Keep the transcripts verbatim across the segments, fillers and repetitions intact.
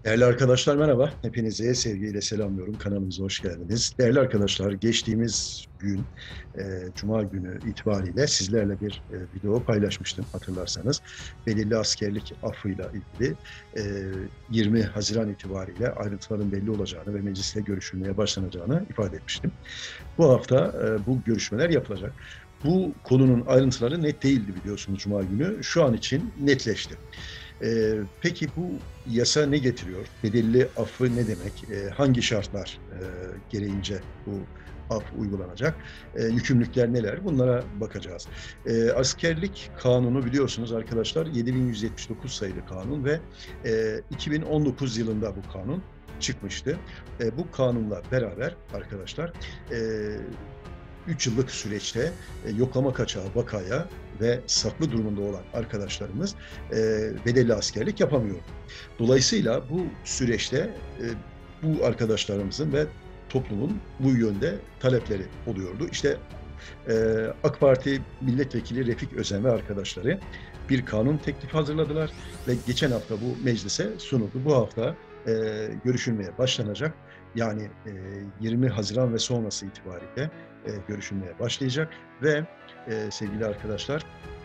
Değerli arkadaşlar merhaba. Hepinize sevgiyle selamlıyorum. Kanalımıza hoş geldiniz. Değerli arkadaşlar geçtiğimiz gün e, Cuma günü itibariyle sizlerle bir e, video paylaşmıştım hatırlarsanız. Belirli askerlik affıyla ilgili e, yirmi Haziran itibariyle ayrıntıların belli olacağını ve meclisle görüşülmeye başlanacağını ifade etmiştim. Bu hafta e, bu görüşmeler yapılacak. Bu konunun ayrıntıları net değildi biliyorsunuz Cuma günü. Şu an için netleşti. Ee, peki bu yasa ne getiriyor? Bedelli affı ne demek? Ee, hangi şartlar e, gereğince bu af uygulanacak? Ee, yükümlülükler neler? Bunlara bakacağız. Ee, askerlik kanunu biliyorsunuz arkadaşlar yedi bin yüz yetmiş dokuz sayılı kanun ve e, iki bin on dokuz yılında bu kanun çıkmıştı. E, bu kanunla beraber arkadaşlar e, üç yıllık süreçte e, yoklama kaçağı, vakaya ve saklı durumunda olan arkadaşlarımız e, bedelli askerlik yapamıyor. Dolayısıyla bu süreçte e, bu arkadaşlarımızın ve toplumun bu yönde talepleri oluyordu. İşte e, AK Parti Milletvekili Refik Özen ve arkadaşları bir kanun teklifi hazırladılar ve geçen hafta bu meclise sunuldu. Bu hafta e, görüşülmeye başlanacak. Yani e, yirmi Haziran ve sonrası itibariyle e, görüşülmeye başlayacak ve e, sevgili arkadaşlar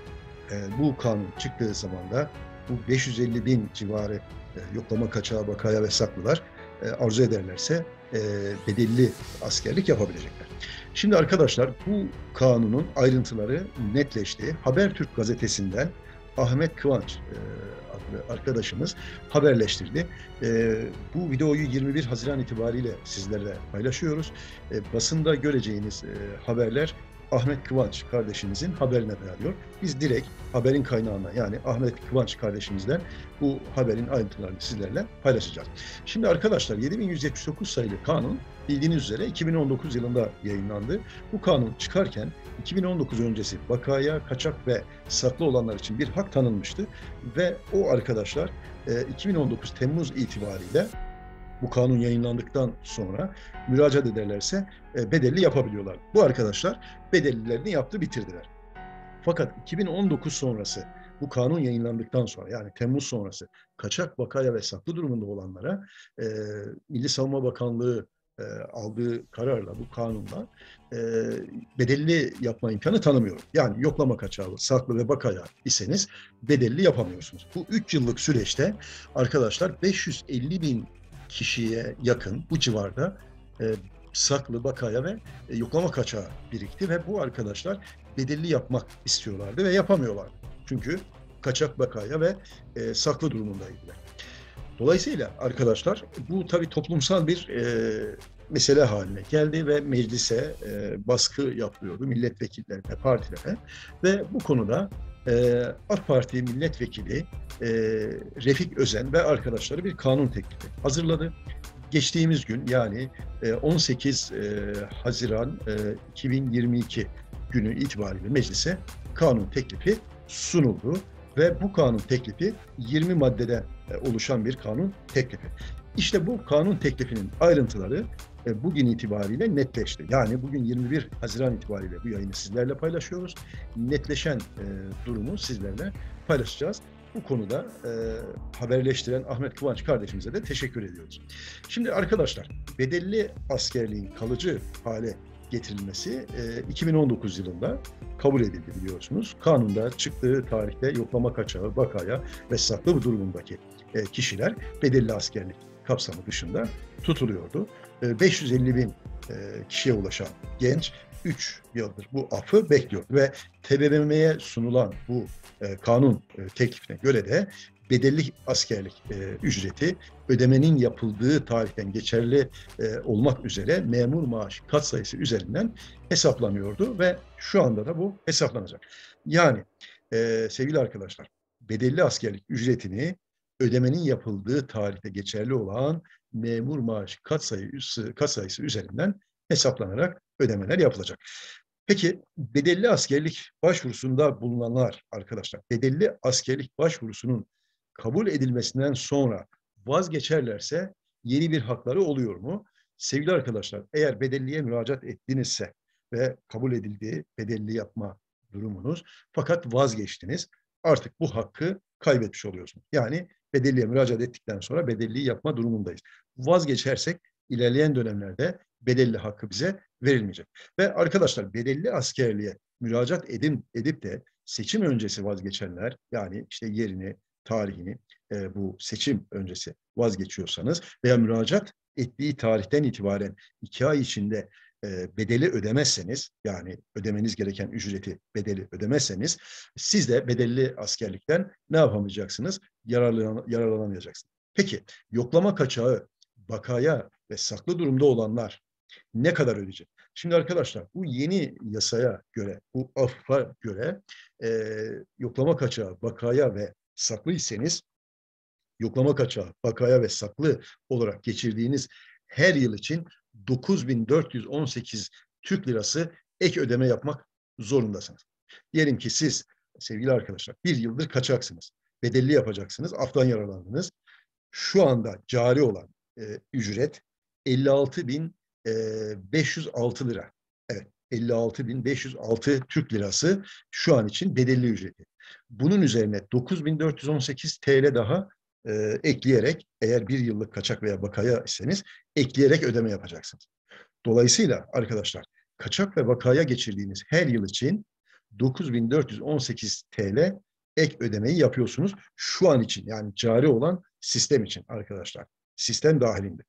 e, bu kanun çıktığı zaman da bu beş yüz elli bin civarı e, yoklama kaçağı, vakaya ve saklılar e, arzu ederlerse e, bedelli askerlik yapabilecekler. Şimdi arkadaşlar bu kanunun ayrıntıları netleşti. Habertürk gazetesinden Ahmet Kıvanç e, adlı arkadaşımız haberleştirdi. E, bu videoyu yirmi bir Haziran itibariyle sizlerle paylaşıyoruz. E, basında göreceğiniz e, haberler Ahmet Kıvanç kardeşimizin haberine dayanıyor. Biz direkt haberin kaynağına yani Ahmet Kıvanç kardeşimizden bu haberin ayrıntılarını sizlerle paylaşacağız. Şimdi arkadaşlar yedi bin yüz yetmiş dokuz sayılı kanun bildiğiniz üzere iki bin on dokuz yılında yayınlandı. Bu kanun çıkarken iki bin on dokuz öncesi vakaya, kaçak ve saklı olanlar için bir hak tanınmıştı ve o arkadaşlar iki bin on dokuz Temmuz itibariyle bu kanun yayınlandıktan sonra müracaat ederlerse e, bedelli yapabiliyorlar. Bu arkadaşlar bedellilerini yaptı, bitirdiler. Fakat iki bin on dokuz sonrası bu kanun yayınlandıktan sonra yani Temmuz sonrası kaçak, vakaya ve saklı durumunda olanlara e, Milli Savunma Bakanlığı e, aldığı kararla bu kanunla e, bedelli yapma imkanı tanımıyor. Yani yoklama kaçağı, saklı ve vakaya iseniz bedelli yapamıyorsunuz. Bu üç yıllık süreçte arkadaşlar beş yüz elli bin kişiye yakın bu civarda e, saklı, vakaya ve e, yoklama kaçağı birikti ve bu arkadaşlar bedelli yapmak istiyorlardı ve yapamıyorlardı. Çünkü kaçak, vakaya ve e, saklı durumundaydılar. Dolayısıyla arkadaşlar bu tabii toplumsal bir e, mesele haline geldi ve meclise e, baskı yapılıyordu milletvekillerine, partilere ve bu konuda e, AK Parti milletvekili e, Refik Özen ve arkadaşları bir kanun teklifi hazırladı. Geçtiğimiz gün yani e, on sekiz e, Haziran e, iki bin yirmi iki günü itibariyle meclise kanun teklifi sunuldu ve bu kanun teklifi yirmi maddeden e, oluşan bir kanun teklifi. İşte bu kanun teklifinin ayrıntıları e, bugün itibariyle netleşti. Yani bugün yirmi bir Haziran itibariyle bu yayını sizlerle paylaşıyoruz. Netleşen e, durumu sizlerle paylaşacağız. Bu konuda e, haberleştiren Ahmet Kıvanç kardeşimize de teşekkür ediyoruz. Şimdi arkadaşlar bedelli askerliğin kalıcı hale getirilmesi e, iki bin on dokuz yılında kabul edildi biliyorsunuz. Kanunda çıktığı tarihte yoklama kaçağı, vakaya ve saklı bir durumundaki e, kişiler bedelli askerlik kapsamı dışında tutuluyordu. E, beş yüz elli bin e, kişiye ulaşan genç üç yıldır bu affı bekliyor ve T B M M'ye sunulan bu e, kanun e, teklifine göre de bedelli askerlik e, ücreti ödemenin yapıldığı tarihten geçerli e, olmak üzere memur maaşı katsayısı üzerinden hesaplanıyordu ve şu anda da bu hesaplanacak. Yani e, sevgili arkadaşlar bedelli askerlik ücretini ödemenin yapıldığı tarihte geçerli olan memur maaşı katsayısı, katsayısı üzerinden hesaplanarak ödemeler yapılacak. Peki bedelli askerlik başvurusunda bulunanlar arkadaşlar, bedelli askerlik başvurusunun kabul edilmesinden sonra vazgeçerlerse yeni bir hakları oluyor mu? Sevgili arkadaşlar, eğer bedelliye müracaat ettinizse ve kabul edildiği bedelli yapma durumunuz fakat vazgeçtiniz, artık bu hakkı kaybetmiş oluyorsunuz. Yani bedelliye müracaat ettikten sonra bedelliyi yapma durumundayız. Vazgeçersek ilerleyen dönemlerde bedelli hakkı bize verilmeyecek. Ve arkadaşlar bedelli askerliğe müracaat edip, edip de seçim öncesi vazgeçenler, yani işte yerini, tarihini e, bu seçim öncesi vazgeçiyorsanız veya müracaat ettiği tarihten itibaren iki ay içinde e, bedeli ödemezseniz, yani ödemeniz gereken ücreti, bedeli ödemezseniz, siz de bedelli askerlikten ne yapamayacaksınız? Yararlan, yararlanamayacaksınız. Peki yoklama kaçağı, bakaya ve saklı durumda olanlar ne kadar ödeyecek? Şimdi arkadaşlar bu yeni yasaya göre, bu affa göre e, yoklama kaçağı, bakaya ve saklı iseniz, yoklama kaçağı, bakaya ve saklı olarak geçirdiğiniz her yıl için dokuz bin dört yüz on sekiz Türk Lirası ek ödeme yapmak zorundasınız. Diyelim ki siz sevgili arkadaşlar bir yıldır kaçaksınız. Bedelli yapacaksınız, aftan yararlandınız. Şu anda cari olan e, ücret elli altı bin beş yüz altı lira. Evet, elli altı bin beş yüz altı Türk Lirası şu an için bedelli ücreti. Bunun üzerine dokuz bin dört yüz on sekiz T L daha e, ekleyerek, eğer bir yıllık kaçak veya bakaya iseniz ekleyerek ödeme yapacaksınız. Dolayısıyla arkadaşlar kaçak ve bakaya geçirdiğiniz her yıl için dokuz bin dört yüz on sekiz T L ek ödemeyi yapıyorsunuz. Şu an için, yani cari olan sistem için arkadaşlar. Sistem dahilinde.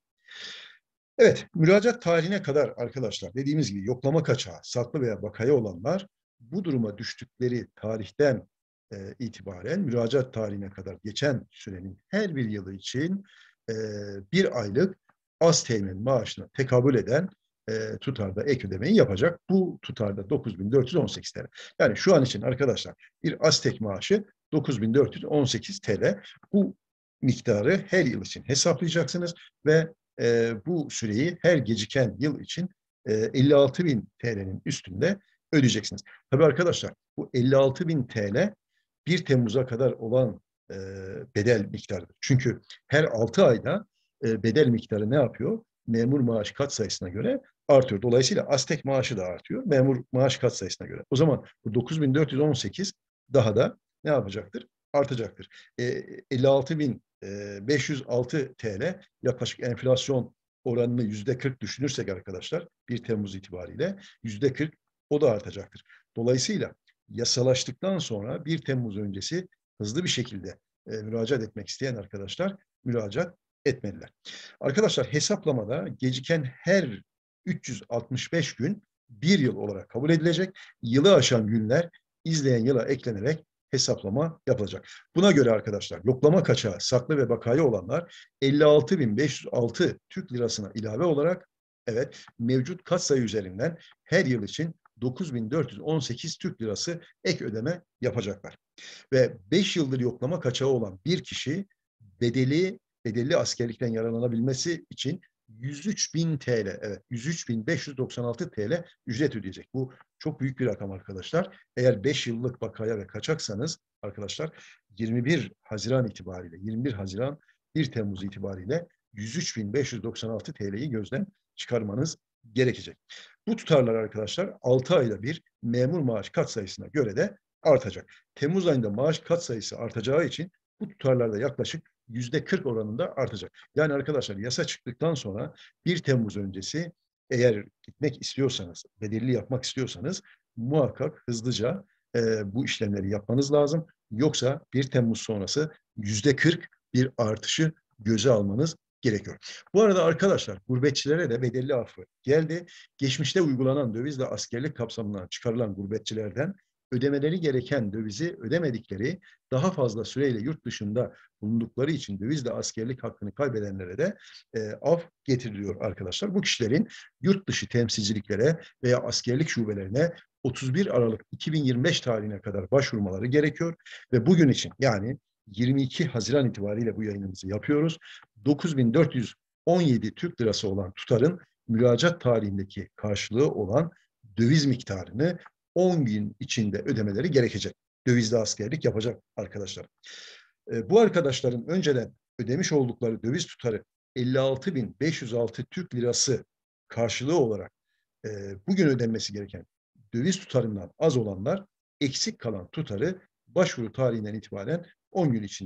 Evet, müracaat tarihine kadar arkadaşlar dediğimiz gibi yoklama kaçağı, saklı veya bakaya olanlar bu duruma düştükleri tarihten e, itibaren müracaat tarihine kadar geçen sürenin her bir yılı için e, bir aylık az teğmen maaşına tekabül eden e, tutarda ek ödemeyi yapacak. Bu tutarda dokuz bin dört yüz on sekiz T L. Yani şu an için arkadaşlar bir Aztek maaşı dokuz bin dört yüz on sekiz T L. Bu miktarı her yıl için hesaplayacaksınız ve e, bu süreyi her geciken yıl için e, elli altı bin T L'nin üstünde ödeyeceksiniz. Tabii arkadaşlar bu elli altı bin T L bir Temmuz'a kadar olan e, bedel miktarıdır. Çünkü her altı ayda e, bedel miktarı ne yapıyor? Memur maaş katsayısına göre artıyor. Dolayısıyla Aztek maaşı da artıyor. Memur maaş katsayısına göre. O zaman bu dokuz bin dört yüz on sekiz daha da ne yapacaktır? Artacaktır. E, elli altı bin beş yüz altı T L yaklaşık enflasyon oranını yüzde kırk düşünürsek arkadaşlar bir Temmuz itibariyle yüzde kırk o da artacaktır. Dolayısıyla yasalaştıktan sonra bir Temmuz öncesi hızlı bir şekilde e, müracaat etmek isteyen arkadaşlar müracaat etmeliler. Arkadaşlar hesaplamada geciken her üç yüz altmış beş gün bir yıl olarak kabul edilecek. Yılı aşan günler izleyen yıla eklenerek hesaplama yapılacak. Buna göre arkadaşlar yoklama kaçağı, saklı ve bakaya olanlar elli altı bin beş yüz altı Türk Lirasına ilave olarak evet mevcut katsayı üzerinden her yıl için dokuz bin dört yüz on sekiz Türk Lirası ek ödeme yapacaklar. Ve beş yıldır yoklama kaçağı olan bir kişi bedeli bedelli askerlikten yararlanabilmesi için yüz üç bin T L, evet yüz üç bin beş yüz doksan altı T L ücret ödeyecek. Bu çok büyük bir rakam arkadaşlar. Eğer beş yıllık bakaya ve kaçaksanız arkadaşlar yirmi bir Haziran itibariyle, yirmi bir Haziran bir Temmuz itibariyle yüz üç bin beş yüz doksan altı T L'yi gözden çıkarmanız gerekecek. Bu tutarlar arkadaşlar altı ayda bir memur maaş katsayısına göre de artacak. Temmuz ayında maaş katsayısı artacağı için bu tutarlarda yaklaşık yüzde kırk oranında artacak. Yani arkadaşlar yasa çıktıktan sonra bir Temmuz öncesi eğer gitmek istiyorsanız, bedelli yapmak istiyorsanız muhakkak hızlıca e, bu işlemleri yapmanız lazım. Yoksa bir Temmuz sonrası yüzde kırk bir artışı göze almanız gerekiyor. Bu arada arkadaşlar gurbetçilere de bedelli affı geldi. Geçmişte uygulanan dövizle askerlik kapsamından çıkarılan gurbetçilerden ödemeleri gereken dövizi ödemedikleri, daha fazla süreyle yurt dışında bulundukları için dövizle askerlik hakkını kaybedenlere de e, af getiriliyor arkadaşlar. Bu kişilerin yurt dışı temsilciliklere veya askerlik şubelerine otuz bir Aralık iki bin yirmi beş tarihine kadar başvurmaları gerekiyor ve bugün için, yani yirmi iki Haziran itibariyle bu yayınımızı yapıyoruz. dokuz bin dört yüz on yedi Türk Lirası olan tutarın müracaat tarihindeki karşılığı olan döviz miktarını on gün içinde ödemeleri gerekecek. Dövizli askerlik yapacak arkadaşlar. E, bu arkadaşların önceden ödemiş oldukları döviz tutarı elli altı bin beş yüz altı Türk Lirası karşılığı olarak e, bugün ödenmesi gereken döviz tutarından az olanlar eksik kalan tutarı başvuru tarihinden itibaren on gün içinde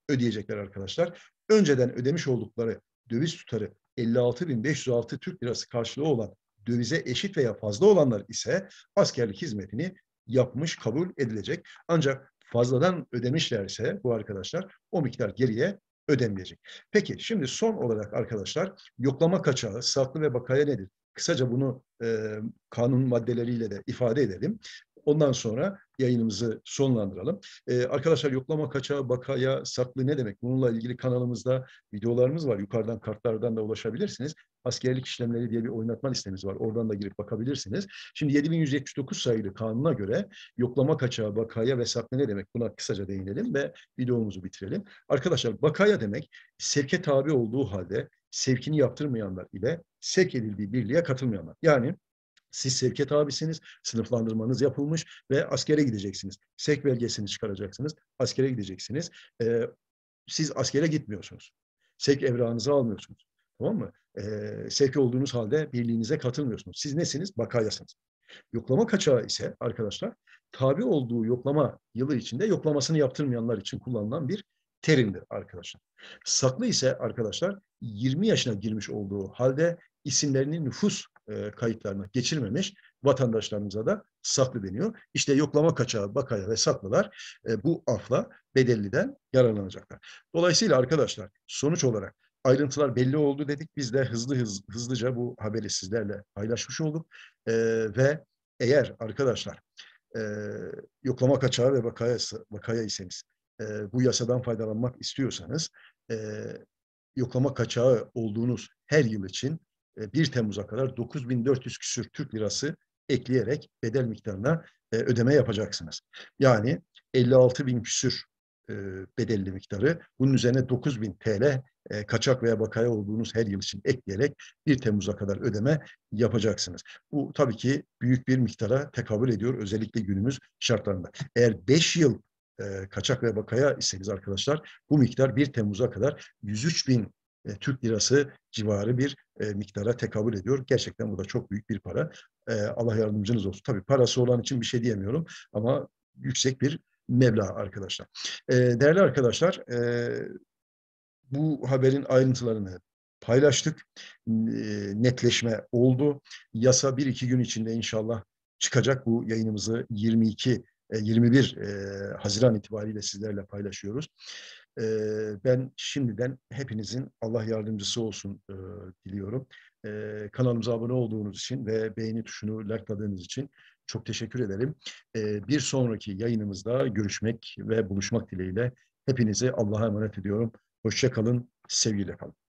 ödeyecekler arkadaşlar. Önceden ödemiş oldukları döviz tutarı elli altı bin beş yüz altı Türk lirası karşılığı olan dövize eşit veya fazla olanlar ise askerlik hizmetini yapmış kabul edilecek. Ancak fazladan ödemişlerse bu arkadaşlar o miktar geriye ödenmeyecek. Peki şimdi son olarak arkadaşlar yoklama kaçağı, saklı ve bakaya nedir? Kısaca bunu e, kanun maddeleriyle de ifade edelim. Ondan sonra yayınımızı sonlandıralım. Ee, arkadaşlar yoklama kaçağı, bakaya, saklı ne demek? Bununla ilgili kanalımızda videolarımız var. Yukarıdan kartlardan da ulaşabilirsiniz. Askerlik işlemleri diye bir oynatma listemiz var. Oradan da girip bakabilirsiniz. Şimdi yedi bin yüz yetmiş dokuz sayılı kanuna göre yoklama kaçağı, bakaya ve saklı ne demek? Buna kısaca değinelim ve videomuzu bitirelim. Arkadaşlar bakaya demek sevke tabi olduğu halde sevkini yaptırmayanlar ile sevk edildiği birliğe katılmayanlar. Yani siz sevkiyat tabisiniz, sınıflandırmanız yapılmış ve askere gideceksiniz. Sevk belgesini çıkaracaksınız, askere gideceksiniz. Ee, siz askere gitmiyorsunuz. Sevk evrağınızı almıyorsunuz. Tamam mı? Ee, sevk olduğunuz halde birliğinize katılmıyorsunuz. Siz nesiniz? Bakayasınız. Yoklama kaçağı ise arkadaşlar tabi olduğu yoklama yılı içinde yoklamasını yaptırmayanlar için kullanılan bir terimdir arkadaşlar. Saklı ise arkadaşlar yirmi yaşına girmiş olduğu halde isimlerini nüfus e, kayıtlarına geçirmemiş vatandaşlarımıza da saklı deniyor. İşte yoklama kaçağı, bakaya ve saklılar e, bu afla bedelliden yararlanacaklar. Dolayısıyla arkadaşlar sonuç olarak ayrıntılar belli oldu dedik. Biz de hızlı hız, hızlıca bu haberi sizlerle paylaşmış olduk. E, ve eğer arkadaşlar e, yoklama kaçağı ve vakaya, vakaya iseniz e, bu yasadan faydalanmak istiyorsanız e, yoklama kaçağı olduğunuz her yıl için e, bir Temmuz'a kadar dokuz bin dört yüz küsür Türk lirası ekleyerek bedel miktarına e, ödeme yapacaksınız. Yani elli altı bin küsür e, bedelli miktarı bunun üzerine dokuz bin T L e, kaçak veya bakaya olduğunuz her yıl için ekleyerek bir Temmuz'a kadar ödeme yapacaksınız. Bu tabii ki büyük bir miktara tekabül ediyor özellikle günümüz şartlarında. Eğer beş yıl e, kaçak ve bakaya iseniz arkadaşlar bu miktar bir Temmuz'a kadar yüz üç bin e, Türk lirası civarı bir e, miktara tekabül ediyor. Gerçekten bu da çok büyük bir para. E, Allah yardımcınız olsun. Tabii parası olan için bir şey diyemiyorum ama yüksek bir meblağ arkadaşlar. E, değerli arkadaşlar, e, bu haberin ayrıntılarını paylaştık. E, netleşme oldu. Yasa bir iki gün içinde inşallah çıkacak. Bu yayınımızı yirmi iki, yirmi bir Haziran itibariyle sizlerle paylaşıyoruz. E, ben şimdiden hepinizin Allah yardımcısı olsun e, diliyorum. E, kanalımıza abone olduğunuz için ve beğeni tuşunu likeladığınız için çok teşekkür ederim. E, bir sonraki yayınımızda görüşmek ve buluşmak dileğiyle hepinizi Allah'a emanet ediyorum. Hoşça kalın, sevgiyle kalın.